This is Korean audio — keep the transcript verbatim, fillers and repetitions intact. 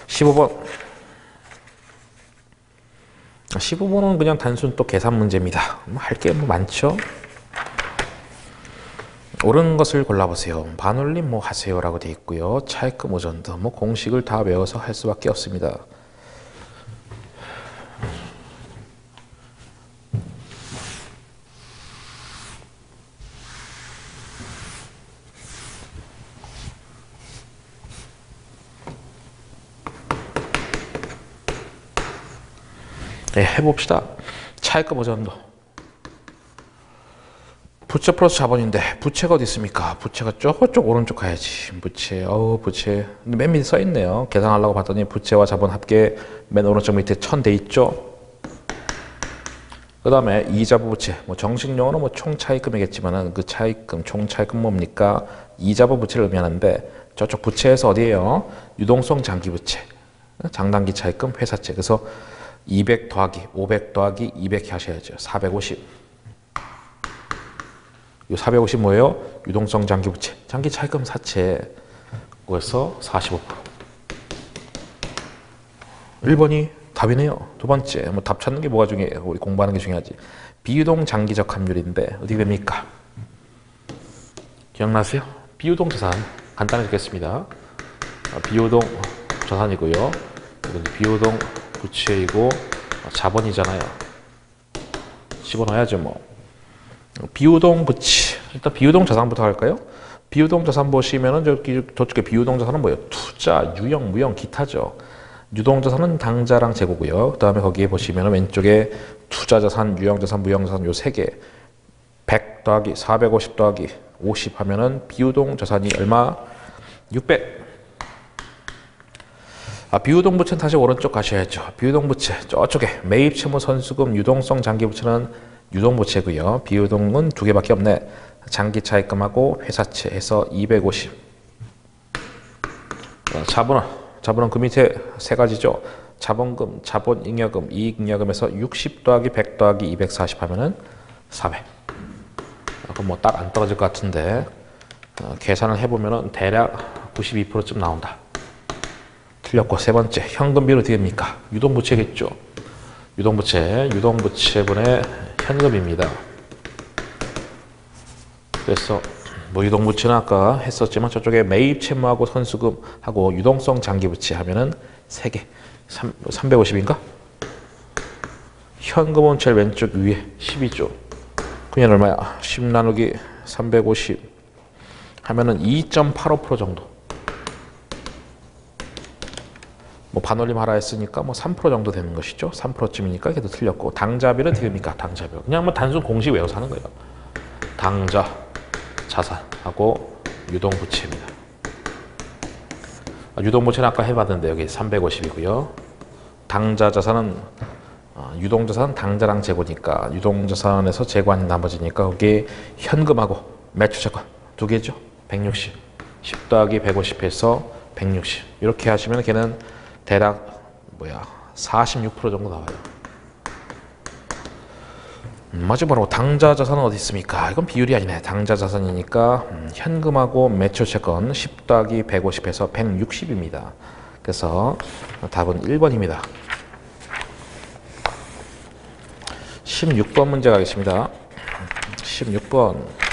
십오 번. 십오 번은 그냥 단순 또 계산 문제입니다. 뭐 할 게 뭐 많죠. 옳은 것을 골라보세요. 반올림 뭐 하세요라고 되어 있고요. 차이금 오전도 뭐 공식을 다 외워서 할 수밖에 없습니다. 네, 해봅시다. 차이금 오전도. 부채 플러스 자본인데 부채가 어디 있습니까? 부채가 저쪽 오른쪽 가야지. 부채, 어우 부채. 맨 밑에 써 있네요. 계산하려고 봤더니 부채와 자본 합계 맨 오른쪽 밑에 천 돼 있죠. 그 다음에 이자부 부채. 뭐 정식 용어로 뭐 총차입금이겠지만은 그 차입금, 총차입금 뭡니까? 이자부 부채를 의미하는데 저쪽 부채에서 어디예요? 유동성 장기 부채, 장단기 차입금, 회사채. 그래서 이백 더하기 오백 더하기 이백 하셔야죠. 사백오십. 이 사백오십 뭐예요? 유동성 장기 부채, 장기 차입금 사채. 그래서 사십오 퍼센트. 일 번이 답이네요. 두 번째, 뭐 답 찾는 게 뭐가 중요해요? 우리 공부하는 게 중요하지. 비유동 장기적 함률인데 어떻게 됩니까? 기억나세요? 비유동 자산 간단히 적겠습니다. 비유동 자산이고요. 비유동 부채이고 자본이잖아요. 집어넣어야죠 뭐. 비유동 부채. 일단 비유동 자산부터 할까요? 비유동 자산 보시면은 저기 저쪽에 비유동 자산은 뭐예요? 투자, 유형, 무형, 기타죠. 유동 자산은 당자랑 재고고요. 그다음에 거기에 보시면은 왼쪽에 투자 자산, 유형 자산, 무형 자산 요 세 개. 백 더하기 사백오십 더하기 오십 하면은 비유동 자산이 얼마? 육백. 아, 비유동 부채는 다시 오른쪽 가셔야죠. 비유동 부채 저쪽에 매입 채무 선수금 유동성 장기 부채는 유동 부채고요. 비유동은 두 개밖에 없네. 장기 차입금하고 회사채 해서 이백오십. 자본은 자본은 그 밑에 세 가지죠. 자본금, 자본 잉여금, 이익 잉여금에서 육십 더하기 백 더하기 이백사십 하면은 사백. 그럼 뭐 딱 안 떨어질 것 같은데 어, 계산을 해보면은 대략 구십이 퍼센트쯤 나온다. 틀렸고. 세 번째, 현금비로 어떻게 됩니까? 유동부채겠죠. 유동부채, 유동부채분의 현금입니다. 그래서 뭐 유동부채는 아까 했었지만 저쪽에 매입 채무하고 선수금하고 유동성 장기부채 하면은 세 개. 삼백오십인가? 현금은 제일 왼쪽 위에 십이죠. 그냥 얼마야? 십 나누기 삼백오십 하면은 이 점 팔오 퍼센트 정도. 뭐 반올림 하라 했으니까 뭐 삼 퍼센트 정도 되는 것이죠. 삼 퍼센트쯤이니까 걔도 틀렸고. 당자비는 어떻게 됩니까? 당자비. 그냥 뭐 단순 공식 외워서 하는 거예요. 당자, 자산하고 유동부채입니다. 아, 유동부채는 아까 해봤는데 여기 삼백오십이고요. 당자 자산은 어, 유동자산은 당자랑 재고니까 유동자산에서 재고한 나머지니까 거기에 현금하고 매출채권 두 개죠. 백육십. 십 더하기 백오십 해서 백육십. 이렇게 하시면 걔는 대략 뭐야 사십육 퍼센트 정도 나와요. 음, 마지막으로 당자자산은 어디 있습니까? 이건 비율이 아니네. 당자자산이니까 음, 현금하고 매출채권 십 더하기 백오십 해서 백육십입니다. 그래서 답은 일 번입니다. 십육 번 문제 가겠습니다. 십육 번